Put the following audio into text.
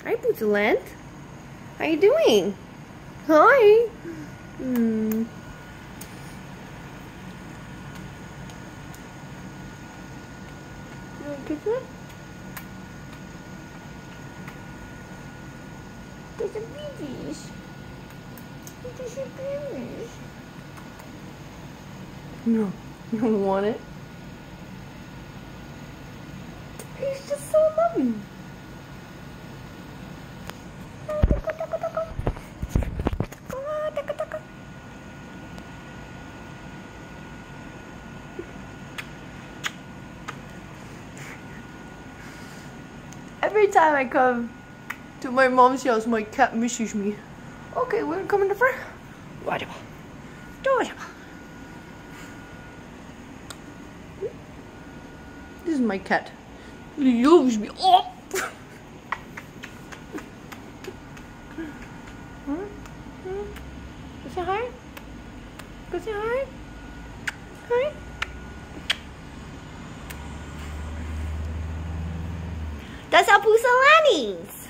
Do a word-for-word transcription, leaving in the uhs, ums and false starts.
Hi, Putsalent. How you doing? Hi. Hmm. You want to kiss it? There's a babies. There's a babies. No, you don't want it. He's just so loving. Every time I come to my mom's house, my cat misses me. Okay, we're coming to front. Whatever. Whatever. This is my cat. He loves me. Oh! Huh? Huh? Go say hi. Go say hi. Hi. That's our putsalent.